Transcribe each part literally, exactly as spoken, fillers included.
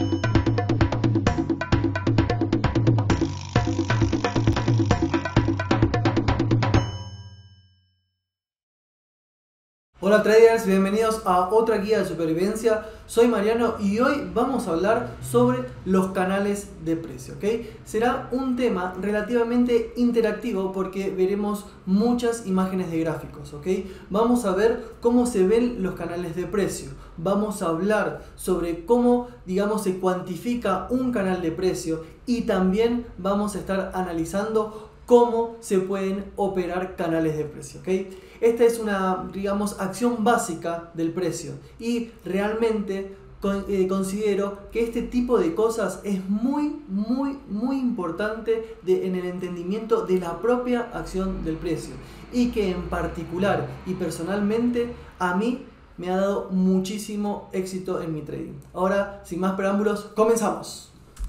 Hola traders, bienvenidos a otra guía de supervivencia. Soy Mariano y hoy vamos a hablar sobre los canales de precio, ¿ok? Será un tema relativamente interactivo porque veremos muchas imágenes de gráficos, ¿ok? Vamos a ver cómo se ven los canales de precio. Vamos a hablar sobre cómo, digamos, se cuantifica un canal de precio y también vamos a estar analizando cómo se pueden operar canales de precio, ¿ok? Esta es una, digamos, acción básica del precio y realmente con, eh, considero que este tipo de cosas es muy, muy, muy importante de, en el entendimiento de la propia acción del precio y que en particular y personalmente a mí me ha dado muchísimo éxito en mi trading. Ahora, sin más preámbulos, comenzamos.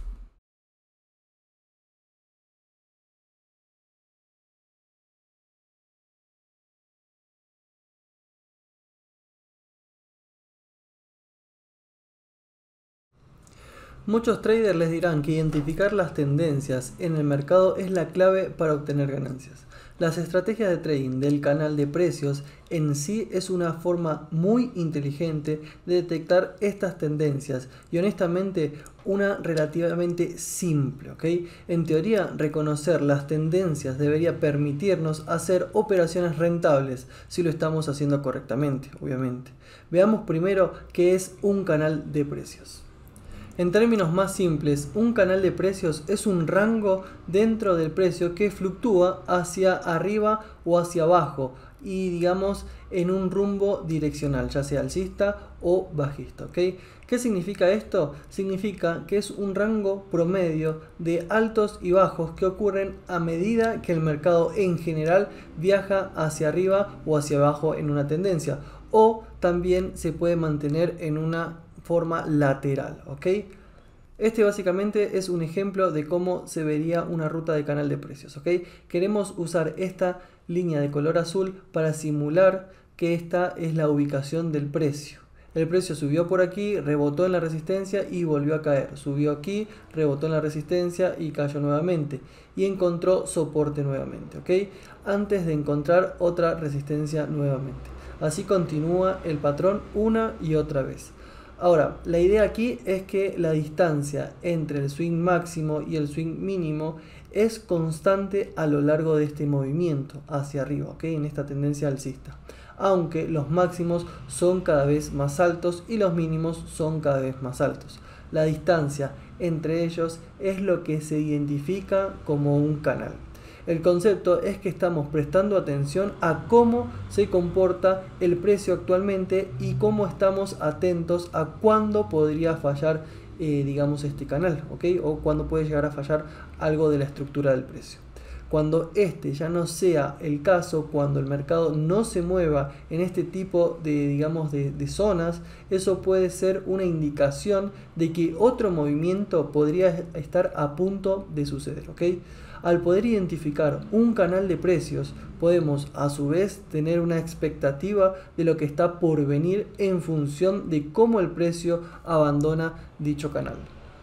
Muchos traders les dirán que identificar las tendencias en el mercado es la clave para obtener ganancias. Las estrategias de trading del canal de precios en sí es una forma muy inteligente de detectar estas tendencias y honestamente una relativamente simple, ¿ok? En teoría, reconocer las tendencias debería permitirnos hacer operaciones rentables si lo estamos haciendo correctamente, obviamente. Veamos primero qué es un canal de precios. En términos más simples, un canal de precios es un rango dentro del precio que fluctúa hacia arriba o hacia abajo y digamos en un rumbo direccional, ya sea alcista o bajista, ¿ok? ¿Qué significa esto? Significa que es un rango promedio de altos y bajos que ocurren a medida que el mercado en general viaja hacia arriba o hacia abajo en una tendencia, o también se puede mantener en una forma lateral, ¿ok? Este básicamente es un ejemplo de cómo se vería una ruta de canal de precios, ¿ok? Queremos usar esta línea de color azul para simular que esta es la ubicación del precio. El precio subió por aquí, rebotó en la resistencia y volvió a caer. Subió aquí, rebotó en la resistencia y cayó nuevamente. Y encontró soporte nuevamente, ¿ok? Antes de encontrar otra resistencia nuevamente. Así continúa el patrón una y otra vez. Ahora, la idea aquí es que la distancia entre el swing máximo y el swing mínimo es constante a lo largo de este movimiento hacia arriba, ¿ok? En esta tendencia alcista. Aunque los máximos son cada vez más altos y los mínimos son cada vez más altos. La distancia entre ellos es lo que se identifica como un canal. El concepto es que estamos prestando atención a cómo se comporta el precio actualmente y cómo estamos atentos a cuándo podría fallar, eh, digamos, este canal, ¿ok? O cuándo puede llegar a fallar algo de la estructura del precio. Cuando este ya no sea el caso, cuando el mercado no se mueva en este tipo de, digamos, de, de zonas, eso puede ser una indicación de que otro movimiento podría estar a punto de suceder, ¿ok? Al poder identificar un canal de precios, podemos a su vez tener una expectativa de lo que está por venir en función de cómo el precio abandona dicho canal.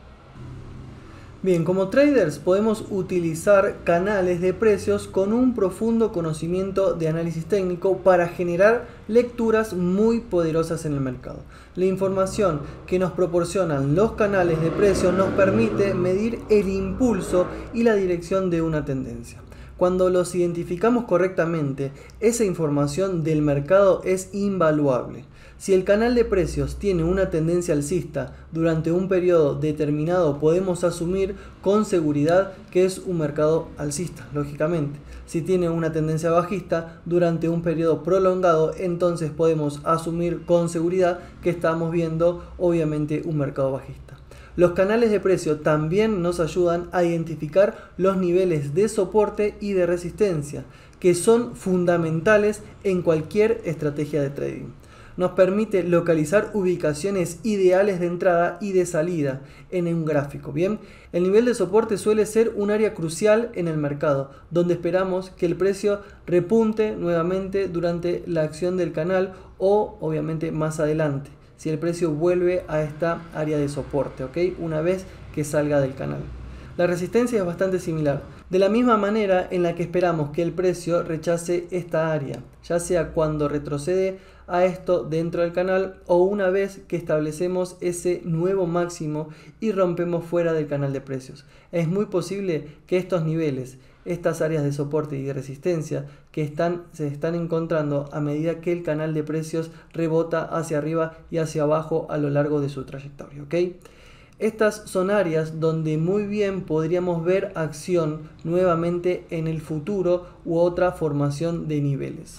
Bien, como traders podemos utilizar canales de precios con un profundo conocimiento de análisis técnico para generar lecturas muy poderosas en el mercado. La información que nos proporcionan los canales de precios nos permite medir el impulso y la dirección de una tendencia. Cuando los identificamos correctamente, esa información del mercado es invaluable. Si el canal de precios tiene una tendencia alcista durante un periodo determinado, podemos asumir con seguridad que es un mercado alcista, lógicamente. Si tiene una tendencia bajista durante un periodo prolongado, entonces podemos asumir con seguridad que estamos viendo, obviamente, un mercado bajista. Los canales de precio también nos ayudan a identificar los niveles de soporte y de resistencia, que son fundamentales en cualquier estrategia de trading. Nos permite localizar ubicaciones ideales de entrada y de salida en un gráfico. Bien, el nivel de soporte suele ser un área crucial en el mercado, donde esperamos que el precio repunte nuevamente durante la acción del canal o obviamente más adelante. si el precio vuelve a esta área de soporte, ¿ok? Una vez que salga del canal. La resistencia es bastante similar, de la misma manera en la que esperamos que el precio rechace esta área, ya sea cuando retrocede a esto dentro del canal o una vez que establecemos ese nuevo máximo y rompemos fuera del canal de precios. Es muy posible que estos niveles, estas áreas de soporte y de resistencia que están, se están encontrando a medida que el canal de precios rebota hacia arriba y hacia abajo a lo largo de su trayectoria, ¿ok? Estas son áreas donde muy bien podríamos ver acción nuevamente en el futuro u otra formación de niveles.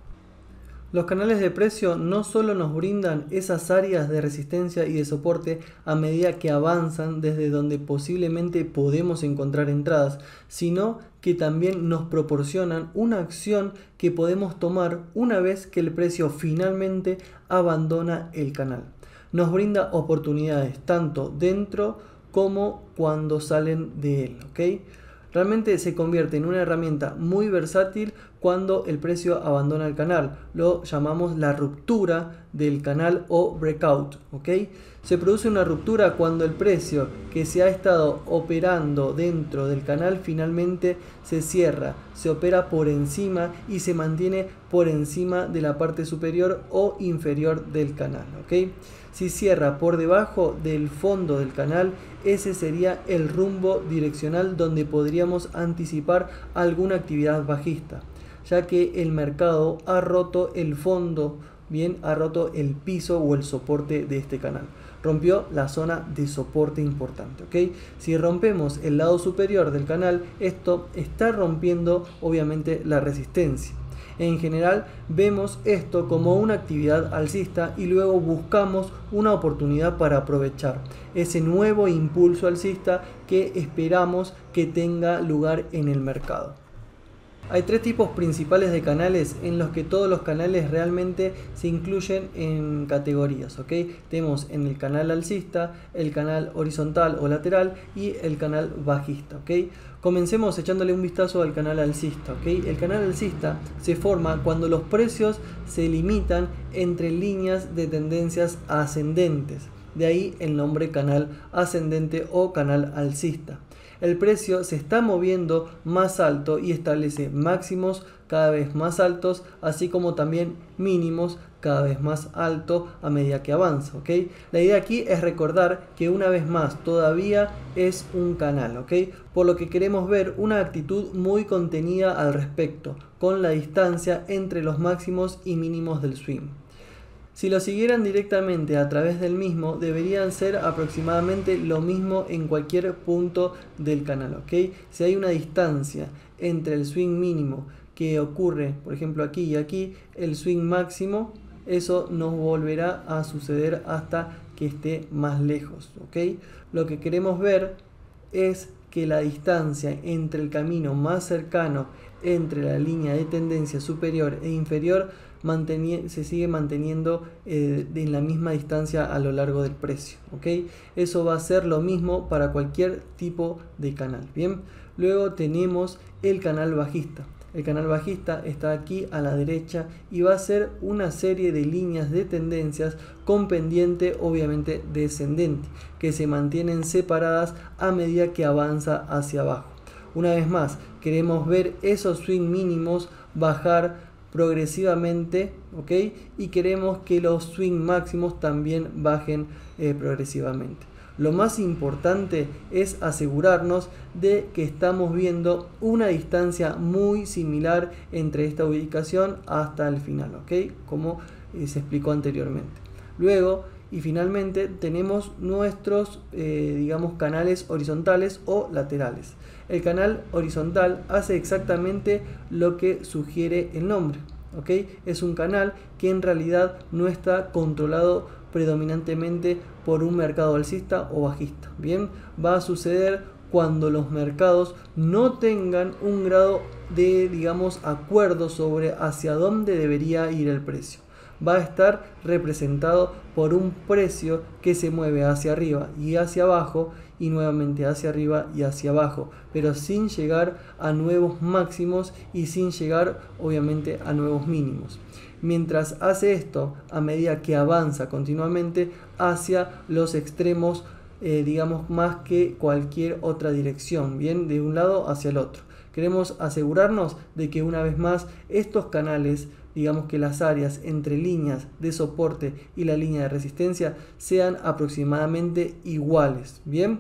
Los canales de precio no solo nos brindan esas áreas de resistencia y de soporte a medida que avanzan desde donde posiblemente podemos encontrar entradas, sino que también nos proporcionan una acción que podemos tomar una vez que el precio finalmente abandona el canal. Nos brinda oportunidades tanto dentro como cuando salen de él, ¿ok? Realmente se convierte en una herramienta muy versátil cuando el precio abandona el canal. Lo llamamos la ruptura del canal o breakout, ¿ok? Se produce una ruptura cuando el precio que se ha estado operando dentro del canal finalmente se cierra, se opera por encima y se mantiene por encima de la parte superior o inferior del canal, ¿ok? Si cierra por debajo del fondo del canal, ese sería el rumbo direccional donde podríamos anticipar alguna actividad bajista, ya que el mercado ha roto el fondo, bien, ha roto el piso o el soporte de este canal. Rompió la zona de soporte importante, ¿ok? Si rompemos el lado superior del canal, esto está rompiendo obviamente la resistencia. En general vemos esto como una actividad alcista y luego buscamos una oportunidad para aprovechar ese nuevo impulso alcista que esperamos que tenga lugar en el mercado. Hay tres tipos principales de canales en los que todos los canales realmente se incluyen en categorías, ¿ok? Tenemos en el canal alcista, el canal horizontal o lateral y el canal bajista, ¿ok? Comencemos echándole un vistazo al canal alcista, ¿ok? El canal alcista se forma cuando los precios se limitan entre líneas de tendencias ascendentes. De ahí el nombre canal ascendente o canal alcista. El precio se está moviendo más alto y establece máximos cada vez más altos, así como también mínimos cada vez más alto a medida que avanza, ¿ok? La idea aquí es recordar que una vez más todavía es un canal, ¿ok? Por lo que queremos ver una actitud muy contenida al respecto, con la distancia entre los máximos y mínimos del swing. Si lo siguieran directamente a través del mismo, deberían ser aproximadamente lo mismo en cualquier punto del canal, ¿ok? Si hay una distancia entre el swing mínimo que ocurre, por ejemplo aquí y aquí, el swing máximo, eso no volverá a suceder hasta que esté más lejos, ¿ok? Lo que queremos ver es que la distancia entre el camino más cercano entre la línea de tendencia superior e inferior se sigue manteniendo eh, en la misma distancia a lo largo del precio, ¿ok? Eso va a ser lo mismo para cualquier tipo de canal, ¿bien? Luego tenemos el canal bajista. El canal bajista está aquí a la derecha y va a ser una serie de líneas de tendencias con pendiente obviamente descendente que se mantienen separadas a medida que avanza hacia abajo. Una vez más, queremos ver esos swing mínimos bajar progresivamente, ¿ok? Y queremos que los swing máximos también bajen eh, progresivamente. Lo más importante es asegurarnos de que estamos viendo una distancia muy similar entre esta ubicación hasta el final, ¿ok? Como eh, se explicó anteriormente. Luego y finalmente tenemos nuestros eh, digamos canales horizontales o laterales. El canal horizontal hace exactamente lo que sugiere el nombre, ¿ok? Es un canal que en realidad no está controlado predominantemente por un mercado alcista o bajista. Bien, va a suceder cuando los mercados no tengan un grado de, digamos, acuerdo sobre hacia dónde debería ir el precio. Va a estar representado por un precio que se mueve hacia arriba y hacia abajo y nuevamente hacia arriba y hacia abajo, pero sin llegar a nuevos máximos y sin llegar obviamente a nuevos mínimos. mientras hace esto a medida que avanza continuamente hacia los extremos, eh, digamos, más que cualquier otra dirección, bien, de un lado hacia el otro. Queremos asegurarnos de que una vez más estos canales, digamos que las áreas entre líneas de soporte y la línea de resistencia sean aproximadamente iguales, bien,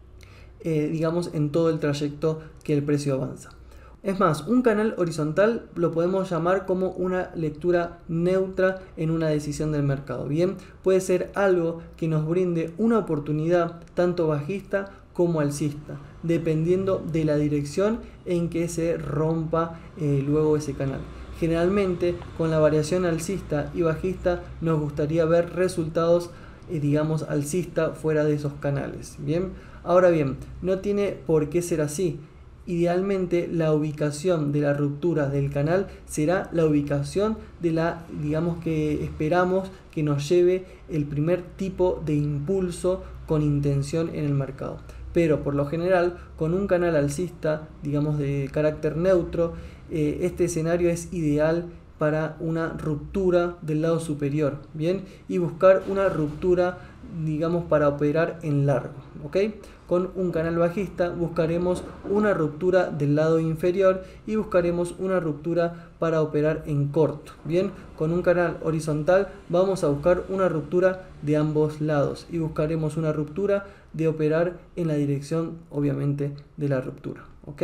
eh, digamos en todo el trayecto que el precio avanza. Es más, un canal horizontal lo podemos llamar como una lectura neutra en una decisión del mercado. Bien, puede ser algo que nos brinde una oportunidad tanto bajista como alcista, dependiendo de la dirección en que se rompa eh, luego ese canal. Generalmente, con la variación alcista y bajista nos gustaría ver resultados, eh, digamos, alcista fuera de esos canales. Bien, ahora bien, no tiene por qué ser así. Idealmente la ubicación de la ruptura del canal será la ubicación de la, digamos, que esperamos que nos lleve el primer tipo de impulso con intención en el mercado. Pero por lo general, con un canal alcista, digamos de carácter neutro, eh, este escenario es ideal para una ruptura del lado superior, bien, y buscar una ruptura, digamos, para operar en largo, ¿ok? Con un canal bajista buscaremos una ruptura del lado inferior y buscaremos una ruptura para operar en corto. Bien, con un canal horizontal vamos a buscar una ruptura de ambos lados y buscaremos una ruptura de operar en la dirección, obviamente, de la ruptura, ¿ok?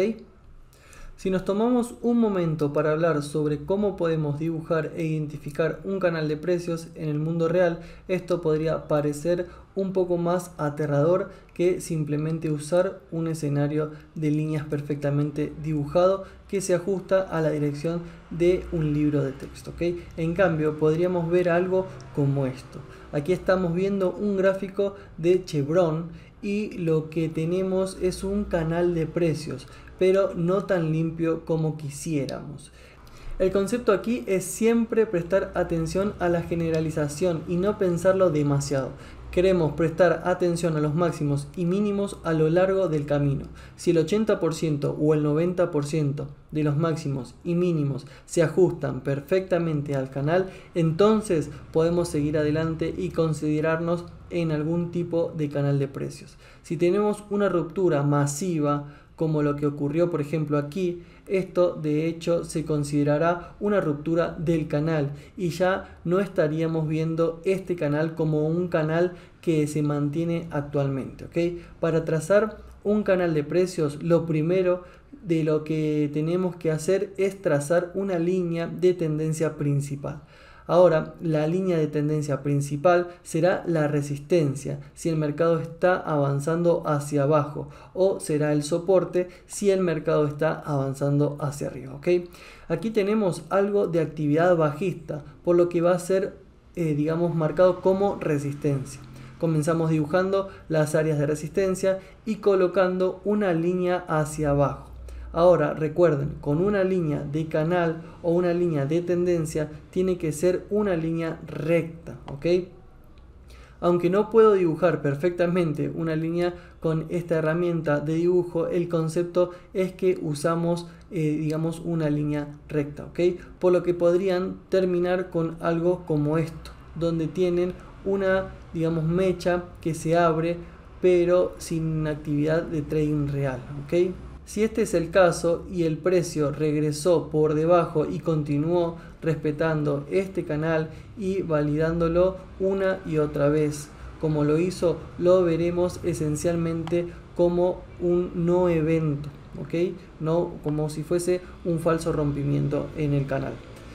Si nos tomamos un momento para hablar sobre cómo podemos dibujar e identificar un canal de precios en el mundo real, esto podría parecer un poco más aterrador que simplemente usar un escenario de líneas perfectamente dibujado que se ajusta a la dirección de un libro de texto, ¿ok? En cambio, podríamos ver algo como esto. Aquí estamos viendo un gráfico de Chevron y lo que tenemos es un canal de precios, pero no tan limpio como quisiéramos. El concepto aquí es siempre prestar atención a la generalización y no pensarlo demasiado. Queremos prestar atención a los máximos y mínimos a lo largo del camino. Si el ochenta por ciento o el noventa por ciento de los máximos y mínimos se ajustan perfectamente al canal, entonces podemos seguir adelante y considerarnos en algún tipo de canal de precios. Si tenemos una ruptura masiva, como lo que ocurrió por ejemplo aquí, esto de hecho se considerará una ruptura del canal y ya no estaríamos viendo este canal como un canal que se mantiene actualmente, ¿ok? Para trazar un canal de precios, lo primero de lo que tenemos que hacer es trazar una línea de tendencia principal. Ahora, la línea de tendencia principal será la resistencia si el mercado está avanzando hacia abajo, o será el soporte si el mercado está avanzando hacia arriba, ¿ok? Aquí tenemos algo de actividad bajista, por lo que va a ser, eh, digamos, marcado como resistencia. Comenzamos dibujando las áreas de resistencia y colocando una línea hacia abajo. Ahora recuerden, con una línea de canal o una línea de tendencia tiene que ser una línea recta, ¿ok? Aunque no puedo dibujar perfectamente una línea con esta herramienta de dibujo, el concepto es que usamos, eh, digamos, una línea recta, ¿ok? Por lo que podrían terminar con algo como esto, donde tienen una, digamos, mecha que se abre, pero sin actividad de trading real, ¿ok? Si este es el caso y el precio regresó por debajo y continuó respetando este canal y validándolo una y otra vez, como lo hizo, lo veremos esencialmente como un no evento, ¿ok? No como si fuese un falso rompimiento en el canal.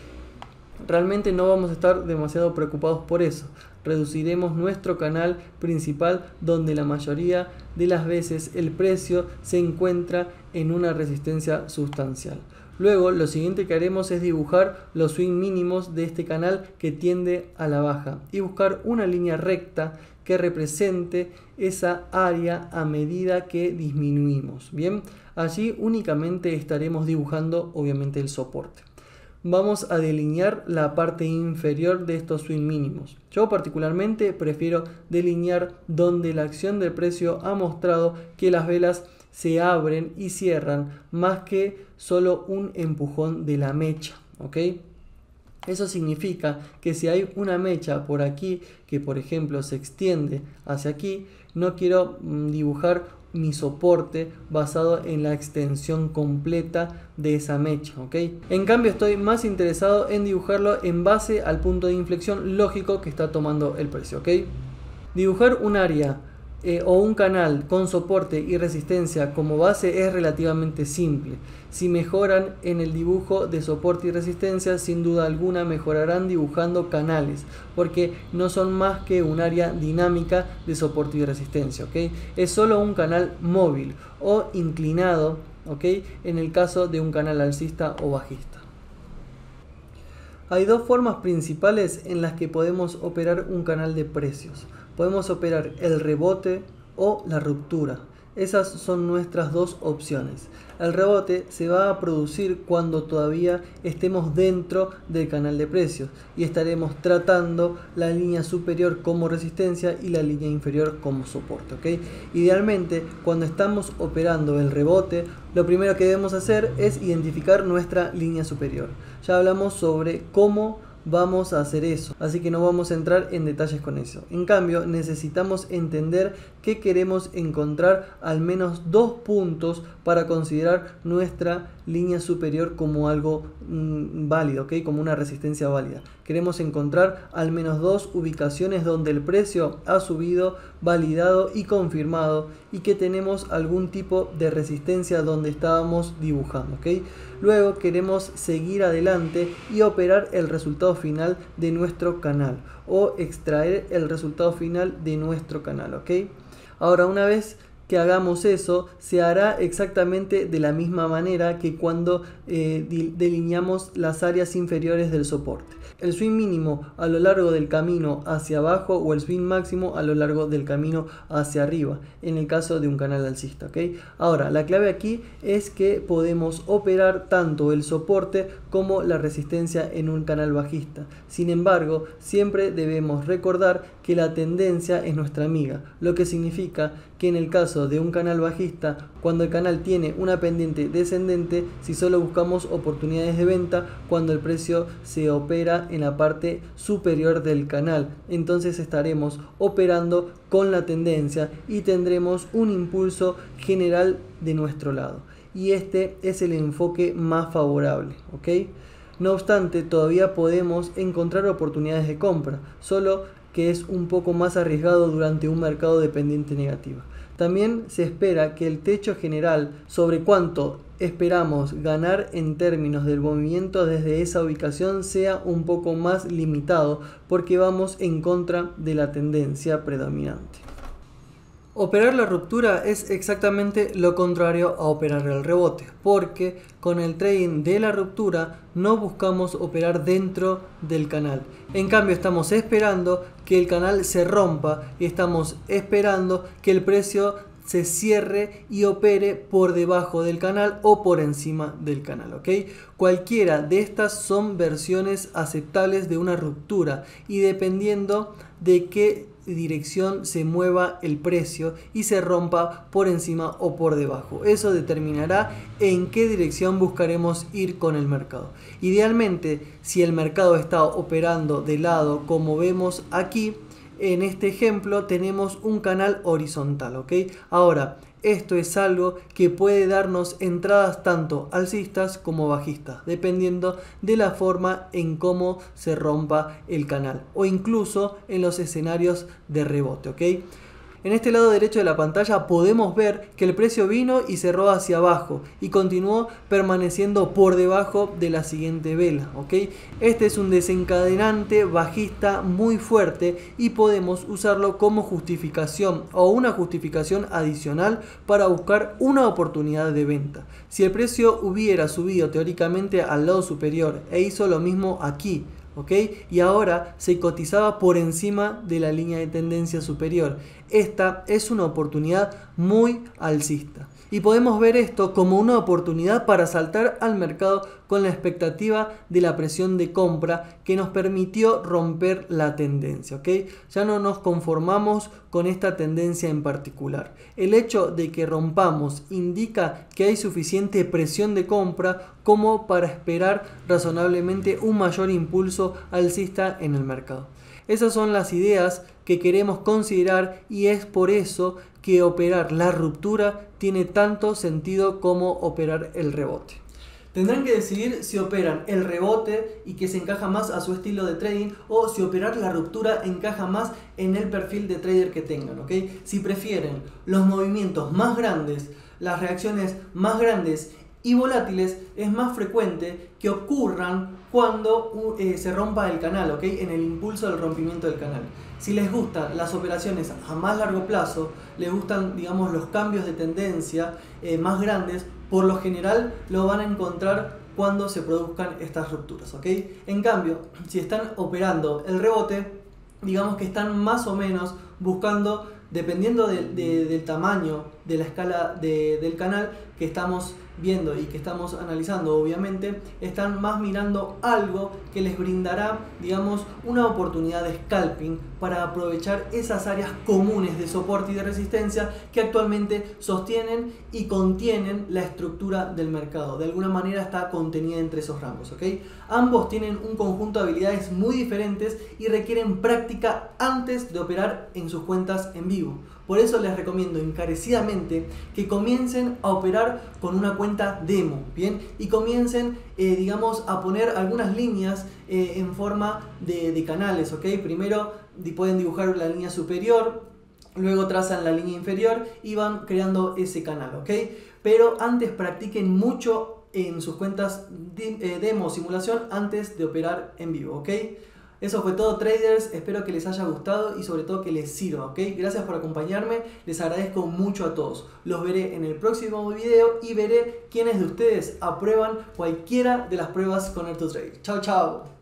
Realmente no vamos a estar demasiado preocupados por eso. Reduciremos nuestro canal principal donde la mayoría de las veces el precio se encuentra en una resistencia sustancial. Luego lo siguiente que haremos es dibujar los swing mínimos de este canal que tiende a la baja y buscar una línea recta que represente esa área a medida que disminuimos. Bien, allí únicamente estaremos dibujando obviamente el soporte. Vamos a delinear la parte inferior de estos swing mínimos. Yo particularmente prefiero delinear donde la acción del precio ha mostrado que las velas se abren y cierran más que solo un empujón de la mecha, ¿ok? Eso significa que si hay una mecha por aquí que por ejemplo se extiende hacia aquí, no quiero mm, dibujar mi soporte basado en la extensión completa de esa mecha, ¿ok? En cambio estoy más interesado en dibujarlo en base al punto de inflexión lógico que está tomando el precio, ¿ok? Dibujar un área eh, o un canal con soporte y resistencia como base es relativamente simple. Si mejoran en el dibujo de soporte y resistencia, sin duda alguna mejorarán dibujando canales, porque no son más que un área dinámica de soporte y resistencia, ¿ok? Es solo un canal móvil o inclinado, ¿ok? En el caso de un canal alcista o bajista. Hay dos formas principales en las que podemos operar un canal de precios. Podemos operar el rebote o la ruptura. Esas son nuestras dos opciones. El rebote se va a producir cuando todavía estemos dentro del canal de precios y estaremos tratando la línea superior como resistencia y la línea inferior como soporte, ¿ok? Idealmente, cuando estamos operando el rebote, lo primero que debemos hacer es identificar nuestra línea superior. Ya hablamos sobre cómo vamos a hacer eso, así que no vamos a entrar en detalles con eso. En cambio, necesitamos entender que queremos encontrar al menos dos puntos para considerar nuestra línea superior como algo mmm, válido, ¿ok? Como una resistencia válida. Queremos encontrar al menos dos ubicaciones donde el precio ha subido, validado y confirmado, y que tenemos algún tipo de resistencia donde estábamos dibujando, ¿ok? Luego queremos seguir adelante y operar el resultado final de nuestro canal o extraer el resultado final de nuestro canal, ¿ok? Ahora, una vez que hagamos eso, se hará exactamente de la misma manera que cuando eh, delineamos las áreas inferiores del soporte. El swing mínimo a lo largo del camino hacia abajo o el swing máximo a lo largo del camino hacia arriba, en el caso de un canal alcista, ¿ok? Ahora, la clave aquí es que podemos operar tanto el soporte como la resistencia en un canal bajista. Sin embargo, siempre debemos recordar que la tendencia es nuestra amiga, lo que significa que en el caso de un canal bajista, cuando el canal tiene una pendiente descendente, si solo buscamos oportunidades de venta cuando el precio se opera en la parte superior del canal, entonces estaremos operando con la tendencia y tendremos un impulso general de nuestro lado, y este es el enfoque más favorable, ¿ok? No obstante, todavía podemos encontrar oportunidades de compra, solo que es un poco más arriesgado durante un mercado de pendiente negativa. También se espera que el techo general sobre cuánto esperamos ganar en términos del movimiento desde esa ubicación sea un poco más limitado, porque vamos en contra de la tendencia predominante. Operar la ruptura es exactamente lo contrario a operar el rebote, porque con el trading de la ruptura no buscamos operar dentro del canal. En cambio, estamos esperando que el canal se rompa y estamos esperando que el precio se cierre y opere por debajo del canal o por encima del canal, ¿ok? Cualquiera de estas son versiones aceptables de una ruptura, y dependiendo de qué dirección se mueva el precio y se rompa por encima o por debajo, eso determinará en qué dirección buscaremos ir con el mercado. Idealmente, si el mercado está operando de lado como vemos aquí, en este ejemplo tenemos un canal horizontal, ¿ok? Ahora, esto es algo que puede darnos entradas tanto alcistas como bajistas, dependiendo de la forma en cómo se rompa el canal, o incluso en los escenarios de rebote, ¿ok? En este lado derecho de la pantalla podemos ver que el precio vino y cerró hacia abajo y continuó permaneciendo por debajo de la siguiente vela, ¿ok? Este es un desencadenante bajista muy fuerte y podemos usarlo como justificación o una justificación adicional para buscar una oportunidad de venta. Si el precio hubiera subido teóricamente al lado superior e hizo lo mismo aquí, ¿ok? Y ahora se cotizaba por encima de la línea de tendencia superior, esta es una oportunidad muy alcista y podemos ver esto como una oportunidad para saltar al mercado con la expectativa de la presión de compra que nos permitió romper la tendencia, ¿ok? Ya no nos conformamos con esta tendencia en particular. El hecho de que rompamos indica que hay suficiente presión de compra como para esperar razonablemente un mayor impulso alcista en el mercado. Esas son las ideas que queremos considerar y es por eso que operar la ruptura tiene tanto sentido como operar el rebote. Tendrán que decidir si operan el rebote y que se encaja más a su estilo de trading o si operar la ruptura encaja más en el perfil de trader que tengan, ¿ok? Si prefieren los movimientos más grandes, las reacciones más grandes y volátiles, es más frecuente que ocurran cuando eh, se rompa el canal, ¿ok? En el impulso del rompimiento del canal. Si les gustan las operaciones a más largo plazo, les gustan, digamos, los cambios de tendencia eh, más grandes, por lo general lo van a encontrar cuando se produzcan estas rupturas, ¿ok? En cambio, si están operando el rebote, digamos que están más o menos buscando, dependiendo de, de, del tamaño de la escala de, del canal que estamos viendo y que estamos analizando, obviamente, están más mirando algo que les brindará, digamos, una oportunidad de scalping para aprovechar esas áreas comunes de soporte y de resistencia que actualmente sostienen y contienen la estructura del mercado. De alguna manera está contenida entre esos rangos, ¿ok? Ambos tienen un conjunto de habilidades muy diferentes y requieren práctica antes de operar en sus cuentas en vivo. Por eso les recomiendo encarecidamente que comiencen a operar con una cuenta demo, ¿bien? Y comiencen, eh, digamos, a poner algunas líneas eh, en forma de, de canales, ¿ok? Primero pueden dibujar la línea superior, luego trazan la línea inferior y van creando ese canal, ¿ok? Pero antes practiquen mucho en sus cuentas de, eh, demo, simulación, antes de operar en vivo, ¿ok? Eso fue todo, traders, espero que les haya gustado y sobre todo que les sirva, ¿ok? Gracias por acompañarme, les agradezco mucho a todos. Los veré en el próximo video y veré quiénes de ustedes aprueban cualquiera de las pruebas con AirToTrade. Chao, chao.